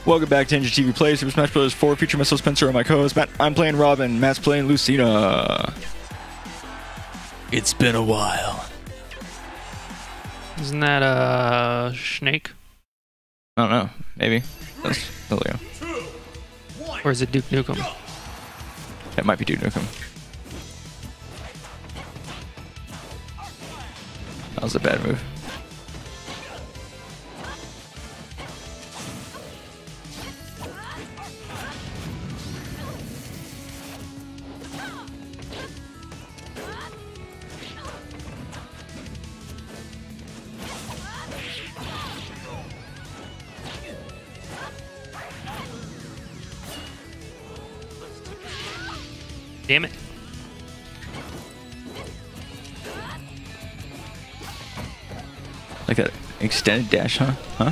Welcome back to NGTV Play Super Smash Bros. 4 feature myself, Spencer, and my co-host Matt. I'm playing Robin, Matt's playing Lucina. It's been a while. Isn't that a snake? I don't know. Maybe. That's Leo. Or is it Duke Nukem? It might be Duke Nukem. That was a bad move. Damn it. Like that extended dash, huh? Huh?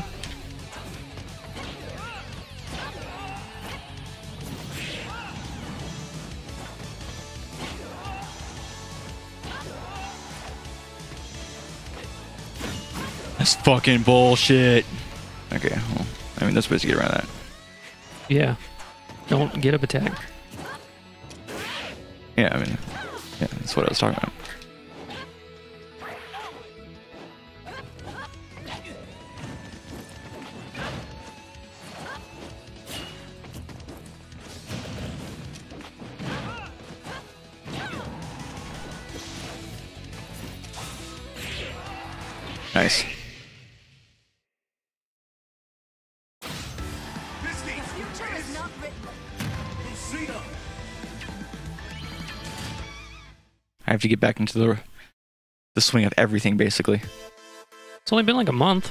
That's fucking bullshit. Okay, well, I mean, that's ways to get around that. Yeah. Don't get up attack. Yeah, I mean, yeah, that's what I was talking about. Nice. I have to get back into the swing of everything, basically. It's only been like a month.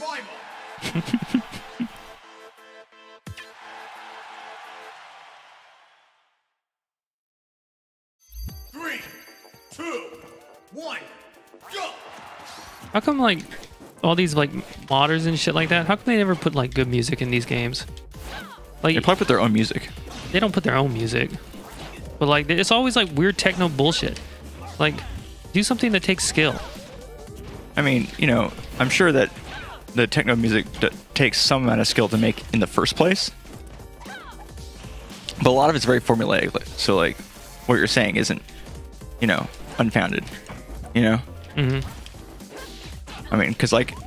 Three, two, one, go! How come like all these like modders and shit like that? How come they never put like good music in these games? Like They probably put their own music. they don't put their own music, but like it's always like weird techno bullshit. Like do something that takes skill. I mean, you know, I'm sure that the techno music takes some amount of skill to make in the first place. But a lot of it's very formulaic. So, like, what you're saying isn't, you know, unfounded. You know? Mm-hmm. I mean, because, like,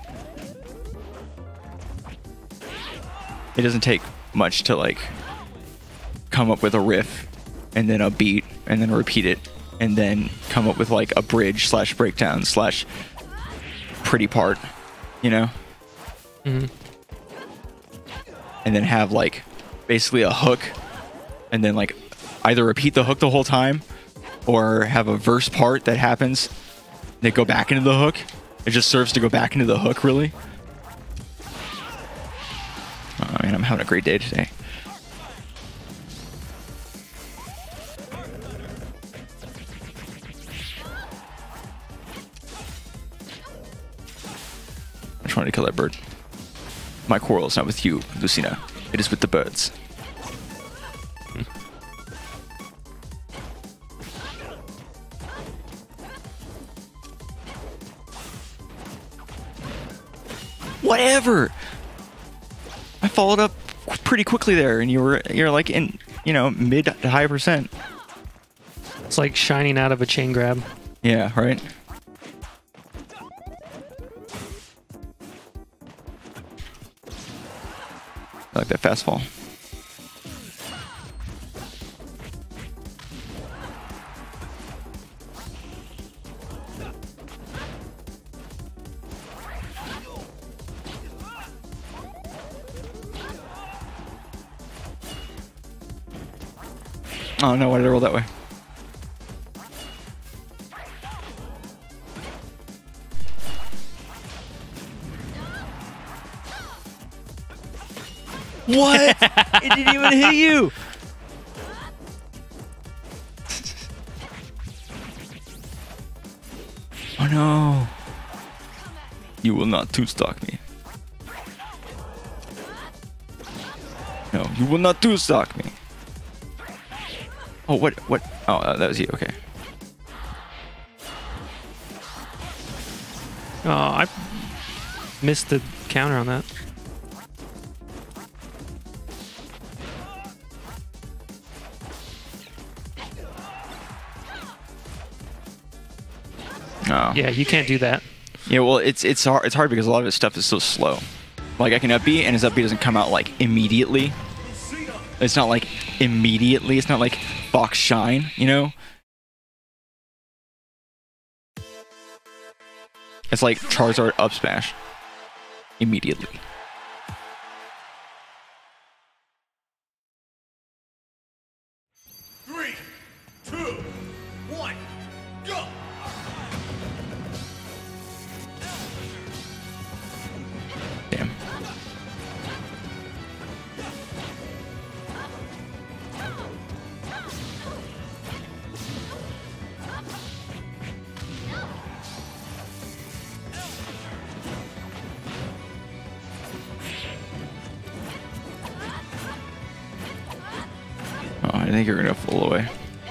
it doesn't take much to, like, come up with a riff and then a beat and then repeat it and then come up with, like, a bridge / breakdown / pretty part, you know? Mm-hmm. And then have, like, basically a hook and then, like, either repeat the hook the whole time or have a verse part that happens that go back into the hook. It just serves to go back into the hook, really. I mean, I'm having a great day today. I just wanted to kill that bird. My quarrel is not with you, Lucina. It is with the birds. Whatever. I followed up pretty quickly there, and you're like in, you know, mid to high percent. It's like shining out of a chain grab. Yeah, right. I like that fast fall. Oh no, why did I roll that way? What? It didn't even hit you! Oh no. You will not two-stock me. No, you will not two-stock me. Oh, what? Oh, that was you. Okay. Oh, I missed the counter on that. Oh. Yeah, you can't do that. Yeah, well, it's hard because a lot of his stuff is so slow. Like I can up B, and his up B doesn't come out like immediately. It's not like immediately. It's not like Fox Shine, you know? It's like Charizard up smash immediately. Three, two, one, go! Damn. Oh, I think you're gonna fall away.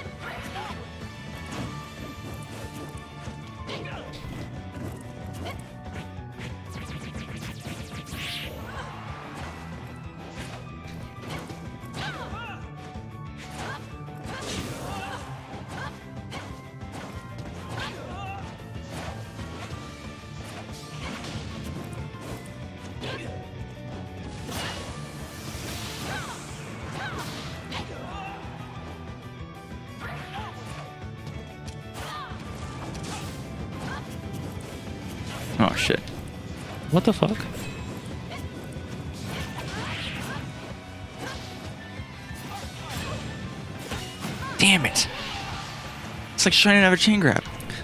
Oh shit. What the fuck? Damn it. It's like shining out of a chain grab.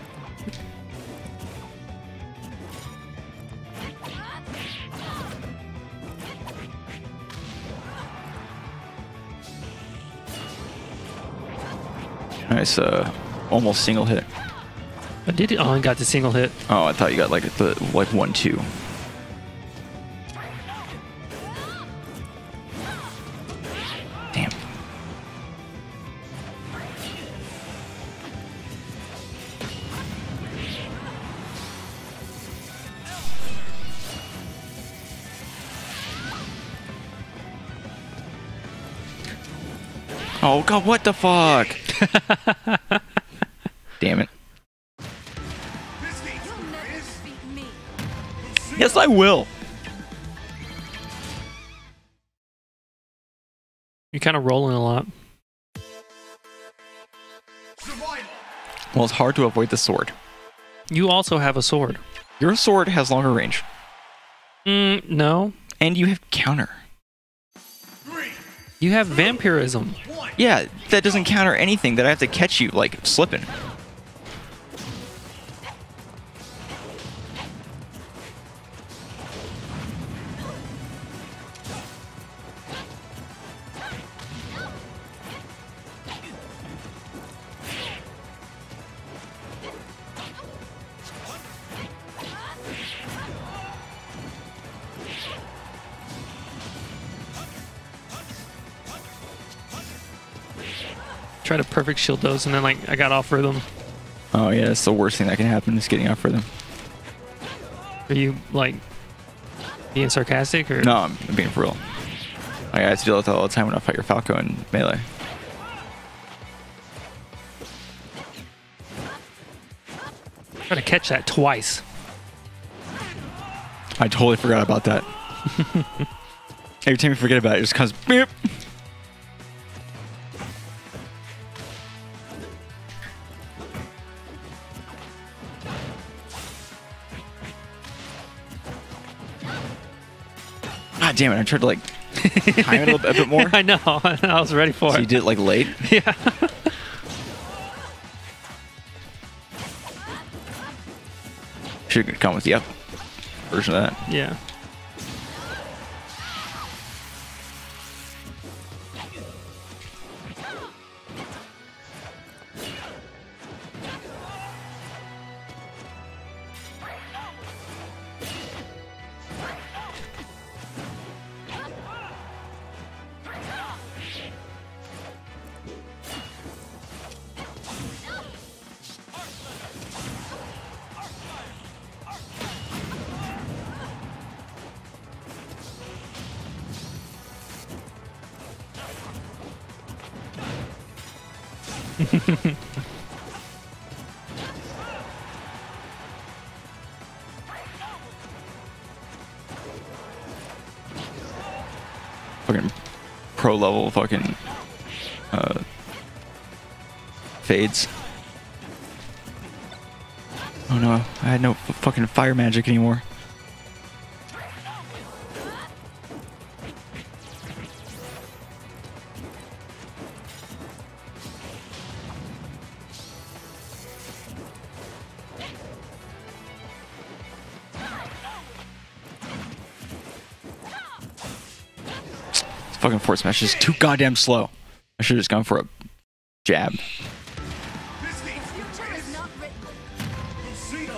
Nice, almost single hit. I did it. Oh, I got the single hit. Oh, I thought you got like the 1-2. Damn. Oh god, what the fuck? Damn it. Yes, I will. You're kind of rolling a lot. Survival. Well, it's hard to avoid the sword. You also have a sword. Your sword has longer range. No. And you have counter. Three, You have vampirism. one. Yeah, that doesn't counter anything that I have to catch you, like, slipping. Tried to perfect shield those, and then like I got off rhythm. Oh yeah, that's the worst thing that can happen is getting off for them. Are you like being sarcastic or? No, I'm being for real. Like, I have to deal with that all the time when I fight your Falco in melee. Try to catch that twice. I totally forgot about that. Every time you forget about it, it just comes beep. God damn it, I tried to like time it a bit more. I know. I was ready for So it. you did it like late? Yeah. Should come with the up version of that. Yeah. fucking pro level fucking fades. Oh no, I had no fucking fire magic anymore. Fucking force smash is too goddamn slow. I should have just gone for a jab. This game's Future is not written. Lucina.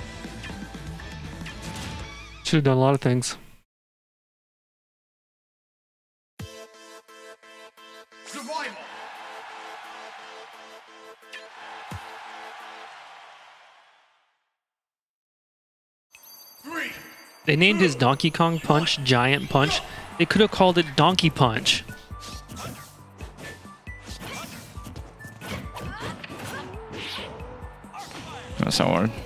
Should have done a lot of things. Survival. Three. They named his Donkey Kong Punch Giant Punch. They could have called it Donkey Punch. That's not what I wanted.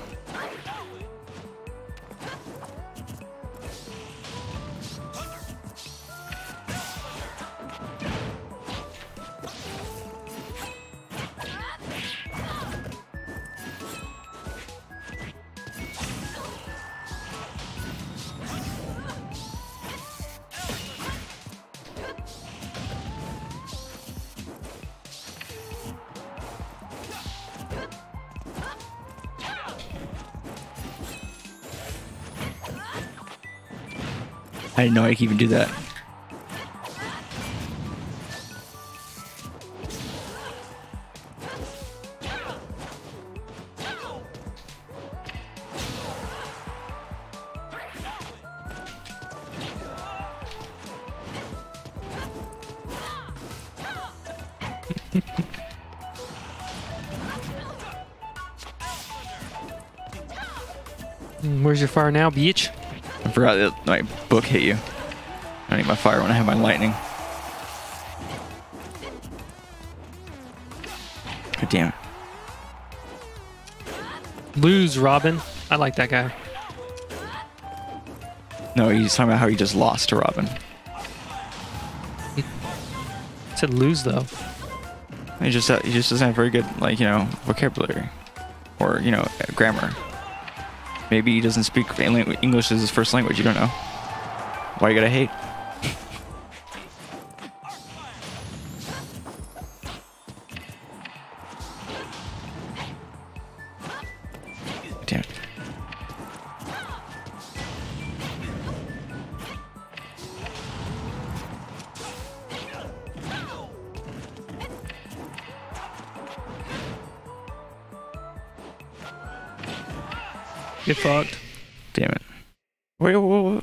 I didn't know I could even do that. Where's your fire now, bitch? I forgot that my book hit you. I need my fire when I have my lightning. God damn it. Lose, Robin. I like that guy. No, he's talking about how he just lost to Robin. Said lose though. He just doesn't have very good, like, you know, vocabulary or, you know, grammar. Maybe he doesn't speak English as his first language. You don't know. Why you gotta hate? Damn it. Get fucked. Damn it. Wait,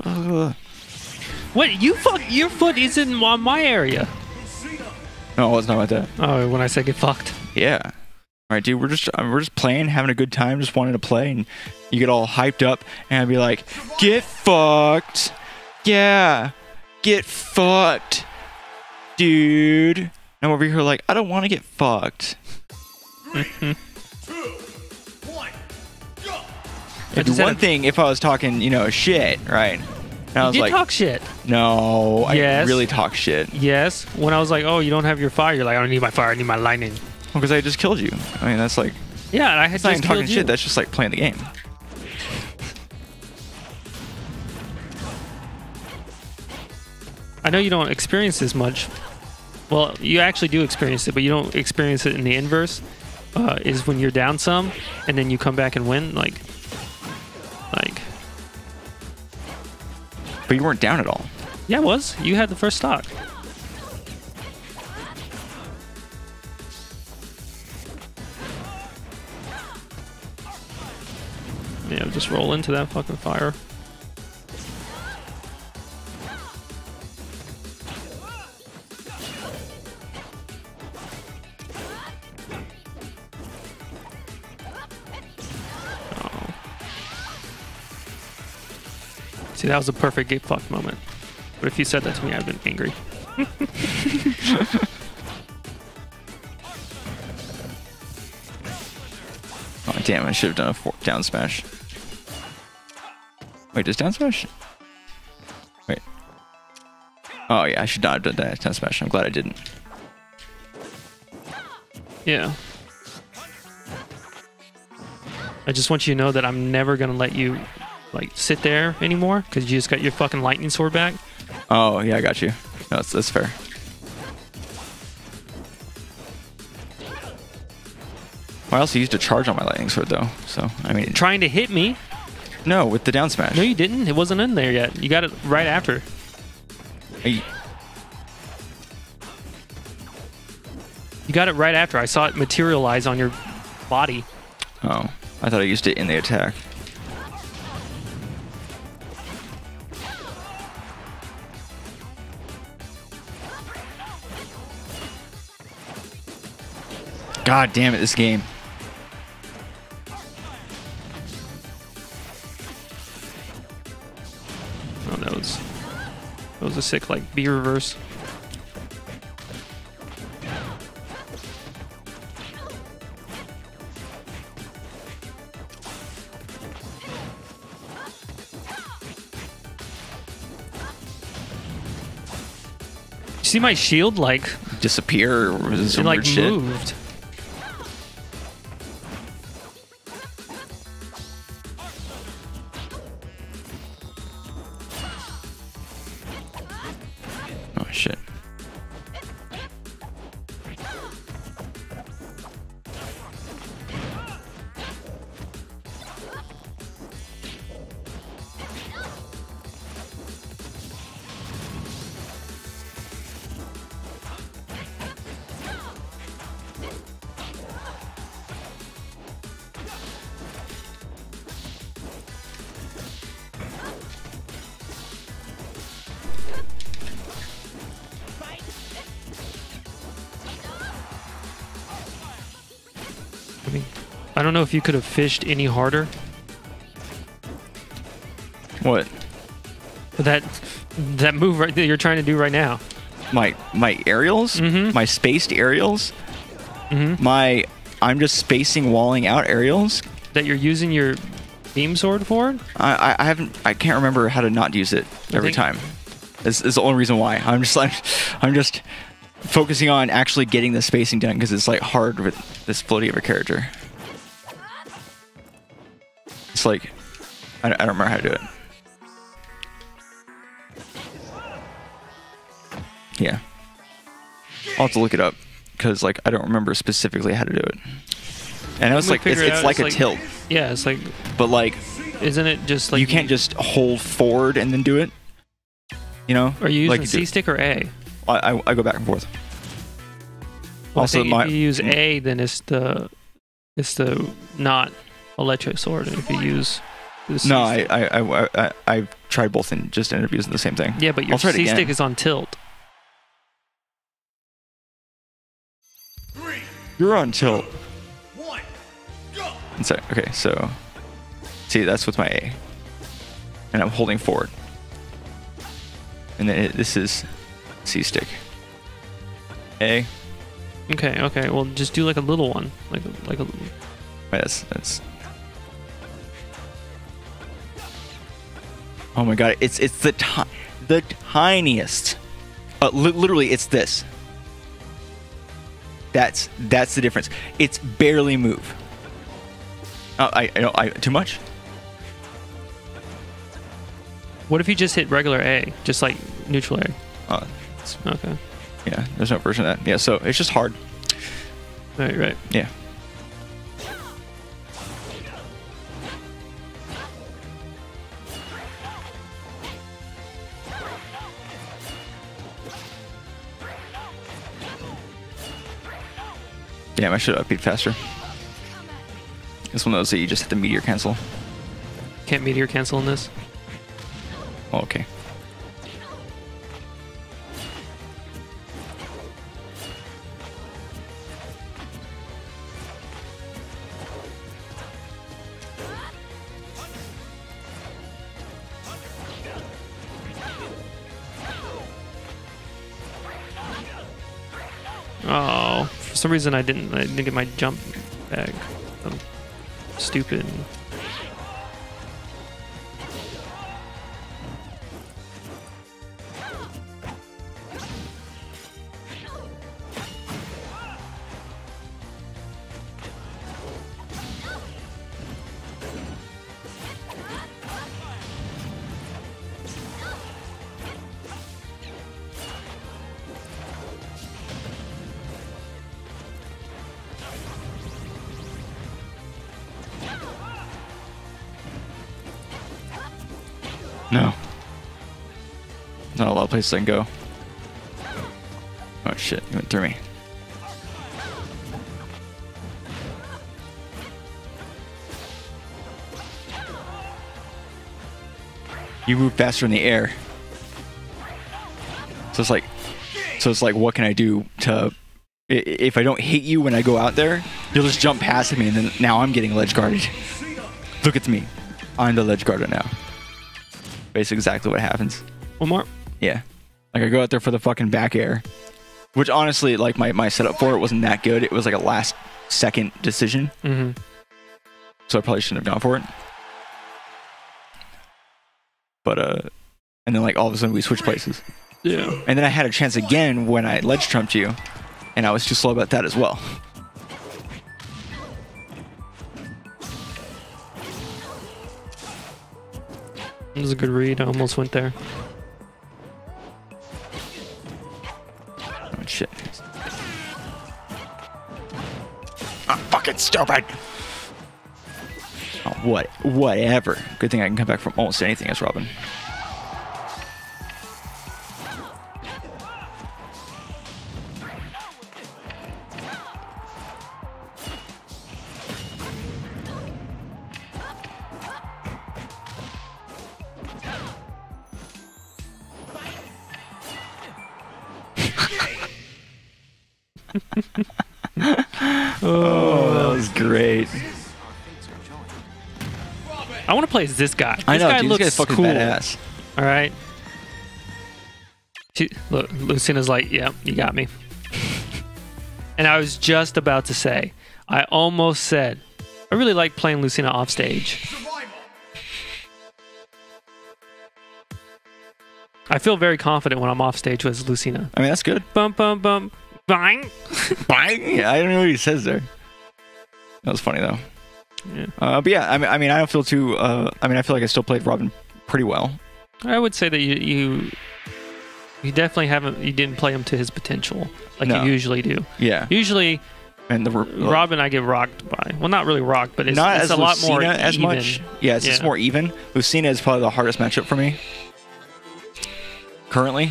What? You fuck? Your foot isn't on my area. no, it's not about that. Oh, when I said get fucked. Yeah. All right, dude. We're just playing, having a good time, just wanting to play, and you get all hyped up, and I'd be like, "Get fucked, yeah, get fucked, dude." And I'm over here like, I don't want to get fucked. 2, 1, go. It'd just be had one a- thing if I was talking, you know, shit, right? And I You was did like, talk shit. no, I Yes. really talk shit. Yes. When I was like, oh, you don't have your fire. You're like, I don't need my fire. I need my lightning. Because I just killed you. I mean, that's like, Yeah, and I had it's not just even talking killed you. shit. That's just like playing the game. I know you don't experience this much. Well, you actually do experience it, but you don't experience it in the inverse. Is when you're down some, and then you come back and win. Like. But you weren't down at all. Yeah, it was. You had the first stock. Yeah, just roll into that fucking fire. Oh. See, that was a perfect get fucked moment. But if you said that to me, I'd have been angry. Oh, damn, I should have done a down smash. Wait, does down smash? Wait. Oh yeah, I should not have done that down smash. I'm glad I didn't. Yeah. I just want you to know that I'm never gonna let you like sit there anymore because you just got your fucking lightning sword back. Oh yeah, I got you. No, that's fair. Well, I also used a charge on my lightning sword though, so I mean. Trying to hit me. No, with the down smash. No, you didn't. It wasn't in there yet. You got it right after. I- You got it right after. I saw it materialize on your body. Oh, I thought I used it in the attack. God damn it, this game. Oh, that was a sick like B reverse. You see my shield like Disappear or was it some it like weird shit? moved. Oh shit. I mean, I don't know if you could have fished any harder. What? That move right that you're trying to do right now. My aerials? Mhm. My spaced aerials? Mhm. My I'm just spacing walling out aerials? That you're using your beam sword for? I can't remember how to not use it every think- time. This is the only reason why. I'm just focusing on actually getting the spacing done because it's like hard with this floaty of a character. It's like I don't remember how to do it. Yeah, I'll have to look it up because like I don't remember specifically how to do it. And it's like figure it it's out. like It's a tilt, Yeah, it's like, but like isn't it just like you can't just hold forward and then do it. You know? Are you using like C stick or A? I go back and forth. Well, Also, I think if you use A, then it's the not electric sword. And if you use the C No, stick, I've tried both and just ended up using the same thing. yeah, but your I'll try it C again. stick is on tilt. 3, You're on tilt. 1, go! Okay, so see, that's with my A, and I'm holding forward, and then this is C stick. A. Okay. Well, just do like a little one, like a. Wait, that's. Oh my god! It's the tiniest. Literally, it's this. That's the difference. It's barely move. Oh, I too much. What if you just hit regular A, just like neutral A? Oh, Okay. yeah. There's no version of that. Yeah, so it's just hard. Right. Yeah. Damn, I should have upbeat faster. It's one of those that you just hit the meteor cancel. Can't meteor cancel in this. Oh, okay. Oh, for some reason I didn't get my jump bag. I'm stupid. No. Not a lot of places I can go. Oh shit, you went through me. You move faster in the air. So it's like, what can I do to... If I don't hit you when I go out there, you'll just jump past me, and then now I'm getting ledge guarded. Look at me. I'm the ledge guarder now. Basically exactly what happens. One more. Yeah. Like, I go out there for the fucking back air. Which, honestly, like, my setup for it wasn't that good. It was like a last-second decision. Mm-hmm. So I probably shouldn't have gone for it. But, and then, like, all of a sudden we switch places. Yeah. And then I had a chance again when I ledge trumped you. And I was too slow about that as well. It was a good read. I almost went there. Oh, shit. I'm fucking stupid. Oh, whatever. Good thing I can come back from almost anything as Robin. Oh, that was great. I want to play as this guy. This I know, guy dude, looks this guy's fucking cool. badass. All right. Look, Lucina's like, yeah, you got me. And I was just about to say, I almost said, I really like playing Lucina off stage. I feel very confident when I'm off stage with Lucina. I mean, that's good. Bum, bum, bum. Bang. Bang. Yeah, I don't know what he says there. That was funny, though. Yeah. But yeah, I mean, I don't feel too... I mean, I feel like I still played Robin pretty well. I would say that you definitely haven't... You didn't play him to his potential like No. you usually do. Yeah. Usually... And the Robin, I get rocked by. Well, not really rocked, but it's, not it's as a lot Lucina more as even. much. Yeah, it's just more even. Lucina is probably the hardest matchup for me currently.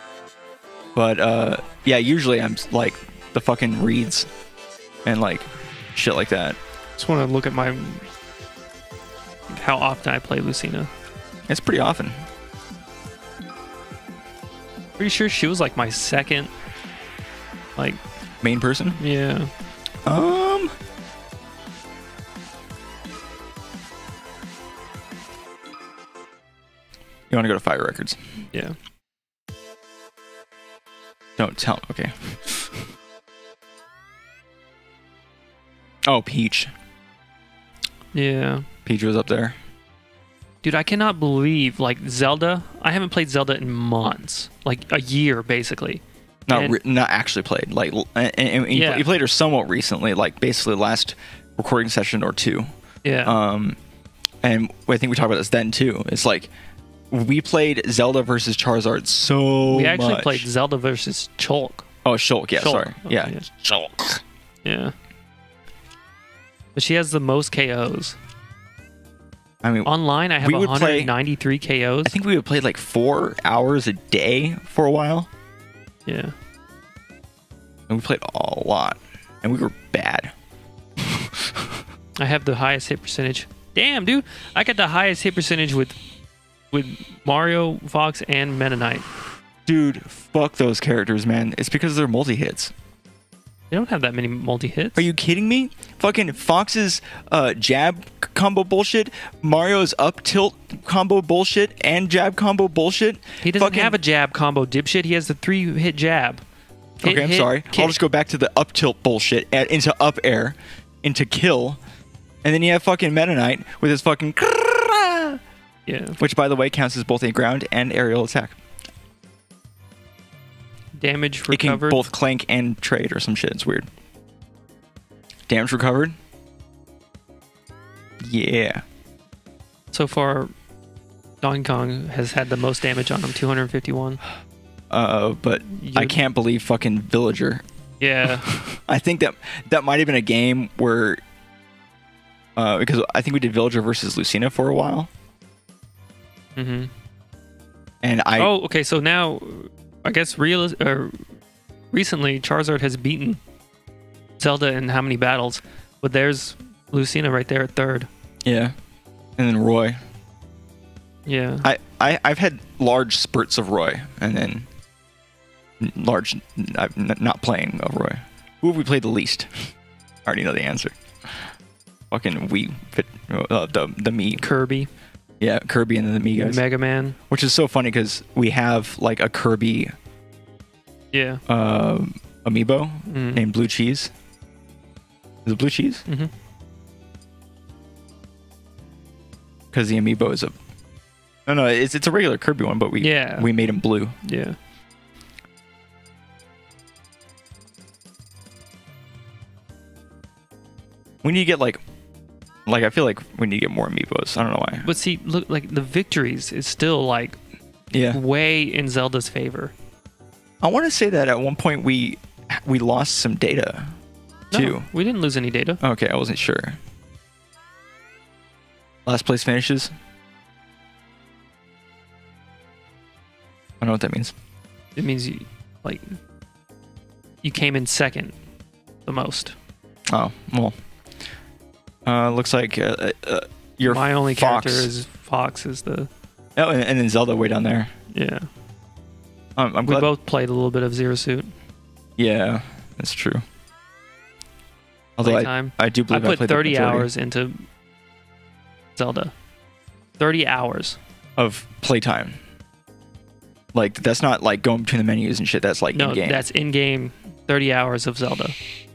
But yeah, usually I'm like the fucking reads and like shit like that. Just want to look at my how often I play Lucina. It's pretty often. Pretty sure she was like my second, like Main person. yeah. You want to go to Fire Records? Yeah. Don't tell. Okay. Oh, Peach. Yeah. Peach was up there. Dude, I cannot believe like Zelda. I haven't played Zelda in months, like a year basically. Not actually played. Like, and Yeah. you played her somewhat recently, like basically last recording session or two. Yeah. And I think we talked about this then too. It's like we played Zelda versus Charizard so we actually much. played Zelda versus Cholk. Oh, Shulk. Yeah, Shulk. sorry. Oh, Yeah. yeah. Shulk. Yeah. But she has the most KOs. I mean, Online, I have we would play- 193 KOs. I think we would play like 4 hours a day for a while. Yeah. And we played a lot. And we were bad. I have the highest hit percentage. Damn, dude. I got the highest hit percentage with Mario, Fox, and Meta Knight. Dude, fuck those characters, man. It's because they're multi-hits. They don't have that many multi-hits. Are you kidding me? Fucking Fox's jab combo bullshit, Mario's up tilt combo bullshit, and jab combo bullshit. He doesn't have a jab combo, dipshit. He has the 3-hit jab. Okay, I'm sorry. Kick. I'll just go back to the up tilt bullshit, into up air, into kill, and then you have fucking Meta Knight with his fucking... Yeah. Which, by the way, counts as both a ground and aerial attack. Damage It can recovered. both clank and trade or some shit. It's weird. Damage recovered? Yeah. So far, Donkey Kong has had the most damage on him, 251. But I can't believe fucking Villager. Yeah. I think that might have been a game where... because I think we did Villager versus Lucina for a while. Mm-hmm. And Oh, okay. So now, I guess recently Charizard has beaten Zelda in how many battles? But there's Lucina right there at third. Yeah. And then Roy. Yeah. I've had large spurts of Roy, and then not playing of Roy. Who have we played the least? I already know the answer. Fucking the Mii. Kirby. Yeah, Kirby and then the Mii guys. Mega Man. Which is so funny because we have like a Kirby Yeah. amiibo named Blue Cheese. Is it Blue Cheese? Mm-hmm. Because the amiibo is no, it's a regular Kirby one, but we made him blue. Yeah. We need to get like I feel like we need to get more amiibos. I don't know why. But see, look, like the victories is still like way in Zelda's favor. I want to say that at one point we lost some data too. No, we didn't lose any data. Okay, I wasn't sure. Last place finishes. I don't know what that means. It means you came in second the most. Oh, well. Looks like your my only Fox. character is Fox is the... Oh, and then Zelda way down there. Yeah. I'm we glad. both played a little bit of Zero Suit. Yeah, that's true. Although I do believe I put played 30 hours into Zelda. 30 hours. Of playtime. Like, that's not like going between the menus and shit. That's like in-game. No, that's in-game 30 hours of Zelda.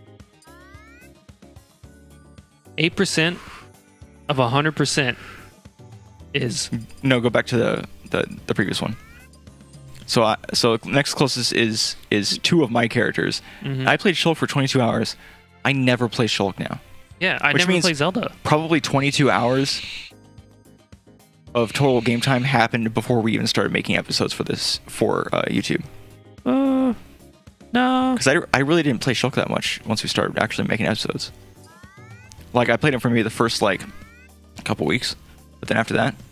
8% of 100% is... No, go back to the previous one. So next closest is two of my characters. Mm-hmm. I played Shulk for 22 hours. I never play Shulk now. Yeah, I Which never means play Zelda. Probably 22 hours of total game time happened before we even started making episodes for this for YouTube. No. Because I really didn't play Shulk that much once we started actually making episodes. Like, I played him for maybe the first, like, couple weeks. But then after that...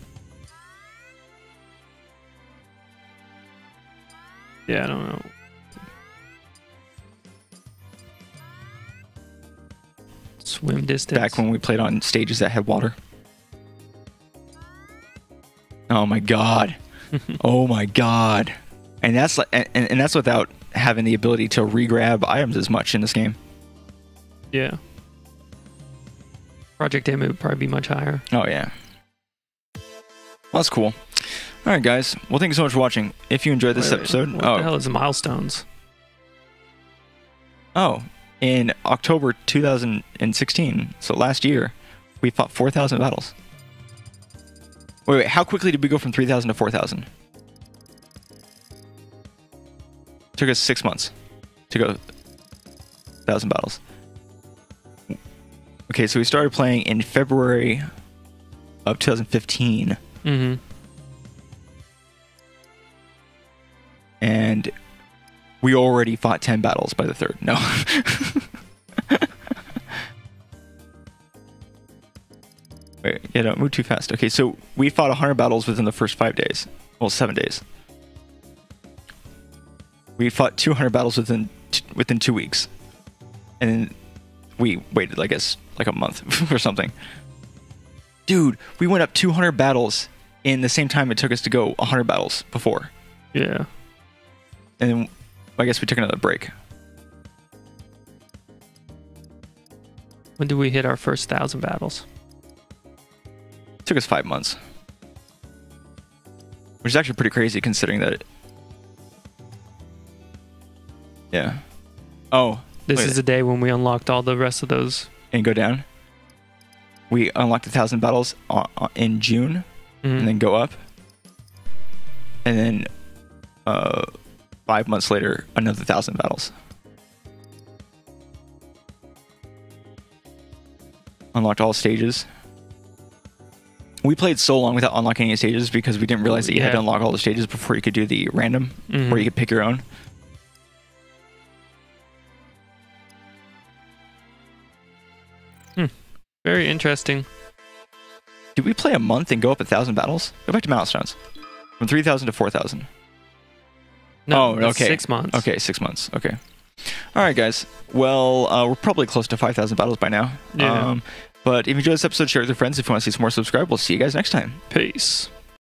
Yeah, I don't know. Swim distance. Back when we played on stages that had water. Oh my god. Oh my god. And that's like, and that's without having the ability to re-grab items as much in this game. Yeah. Project M would probably be much higher. Oh yeah. Well, that's cool. All right, guys. Well, thank you so much for watching. If you enjoyed this episode... What the hell is milestones? Oh, in October 2016, so last year, we fought 4,000 battles. Wait, how quickly did we go from 3,000 to 4,000? Took us 6 months to go 1,000 battles. Okay, so we started playing in February of 2015. Mm-hmm. And we already fought 10 battles by the third. No. Wait, yeah, don't move too fast. Okay, so we fought 100 battles within the first 5 days. Well, 7 days. We fought 200 battles within 2 weeks. And then we waited, I guess, like a month or something. Dude, we went up 200 battles in the same time it took us to go 100 battles before. Yeah. And then I guess we took another break. When did we hit our first 1,000 battles? It took us 5 months. Which is actually pretty crazy considering that it... Yeah. Oh. This is the day when we unlocked all the rest of those. And go down. We unlocked 1,000 battles in June. Mm-hmm. And then go up. And then 5 months later, another 1,000 battles. Unlocked all stages. We played so long without unlocking any stages because we didn't realize that you had to unlock all the stages before you could do the random, where you could pick your own. Very interesting. Did we play a month and go up 1,000 battles? Go back to milestones. From 3,000 to 4,000. No, Oh, that's okay. 6 months. Okay, 6 months. Okay. All right, guys. Well, we're probably close to 5,000 battles by now. Yeah. But if you enjoyed this episode, share it with your friends. If you want to see some more, subscribe. We'll see you guys next time. Peace.